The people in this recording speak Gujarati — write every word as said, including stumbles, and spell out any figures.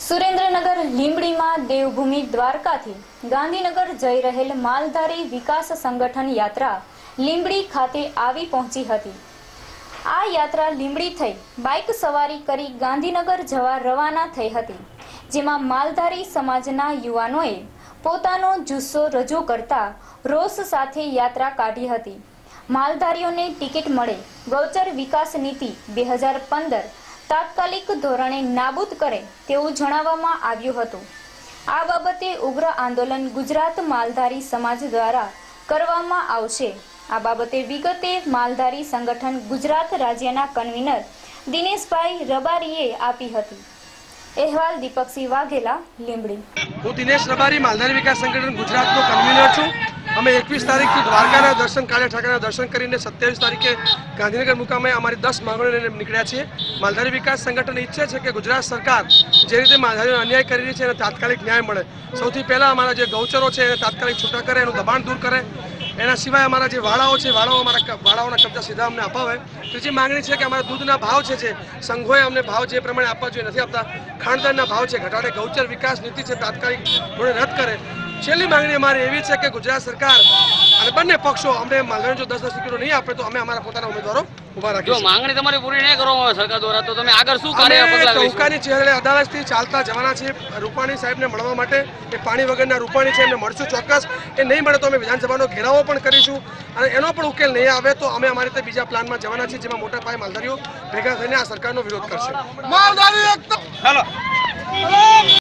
સુરેન્દ્રનગર લીંબડીમાં દેવભૂમિ દ્વારકાથી ગાંધીનગર જઈ રહેલ માલધારી વિકાસ સંગઠન યાત્રા લીંબડી ખાતે આવી પહોંચી હતી। આ યાત્રા લીંબડી થઈ બાઇક સવારી કરી ગાંધીનગર જવા રવાના થઈ હતી, જેમાં માલધારી સમાજના યુવાનોએ પોતાનો જુસ્સો રજૂ કરતા રોષ સાથે યાત્રા કાઢી હતી। માલધારીઓને ટિકિટ મળે, ગૌચર વિકાસ નીતિ બે હજાર પંદર તાત્કાલિક ધોરણે નાબૂદ કરે તેવું જણાવવામાં આવ્યું હતું। આ બાબતે ઉગ્ર આંદોલન ગુજરાત માલધારી સમાજ દ્વારા કરવામાં આવશે। આ બાબતે વિગતે માલધારી સંગઠન ગુજરાત રાજ્યના કન્વીનર દિનેશભાઈ રબારીએ આપી હતી। અહેવાલ દીપકસિંહ વાઘેલા, લીંબડી। હું દિનેશ રબારી, માલધારી વિકાસ સંગઠન ગુજરાતનો કન્વીનર છું। અમે એકવીસ તારીખથી દ્વારકાના દર્શન, કાળિયા ઠાકરના દર્શન કરીને સત્યાવીસ તારીખે ગાંધીનગર મુકામે અમારી દસ માંગણીઓ લઈને નીકળ્યા છીએ। માલધારી વિકાસ સંગઠન ઈચ્છે છે કે ગુજરાત સરકાર જે રીતે માલધારીઓને અન્યાય કરી રહી છે એને તાત્કાલિક ન્યાય મળે। સૌથી પહેલાં અમારા જે ગૌચરો છે એને તાત્કાલિક છૂટા કરે, એનું દબાણ દૂર કરે। એના સિવાય અમારા જે વાડાઓ છે, વાડાઓ અમારા વાડાઓના કબજા સીધા અમને અપાવે। ત્રીજી માંગણી છે કે અમારા દૂધના ભાવ છે જે સંઘોએ અમને ભાવ જે પ્રમાણે આપવા જોઈએ નથી આપતા, ખાંડતરના ભાવ છે ઘટાડે, ગૌચર વિકાસ નીતિ છે તાત્કાલિક થોડે રદ કરે। છેલ્લી માંગણી અમારી એવી છે કે ગુજરાત સરકાર અને બંને પક્ષો અમને માલધારી જો દસ દસ ટિકિટો નહીં આપે તો અમે અમારા પોતાના ઉમેદવારો ઉભા રાખીશું। જો માંગણી તમારી પૂરી નહીં કરવામાં આવે સરકાર દ્વારા તો તમે આગળ શું કાર્ય પગલાં લેશો? ટોકાની ચહેરે અદાલતથી ચાલતા જવાના છીએ રૂપાણી સાહેબને મળવા માટે। એ પાણી વગરના રૂપાણી છે, એમને મળશું ચોક્કસ। એ નહીં મળે તો અમે વિધાનસભાનો ઘેરાવો પણ કરીશું અને એનો પણ ઉકેલ નહીં આવે તો અમે અમારી રીતે બીજા પ્લાનમાં જવાના છીએ, જેમાં મોટા પાયે માલધારીઓ ભેગા થઈને આ સરકારનો વિરોધ કરશે। માલધારી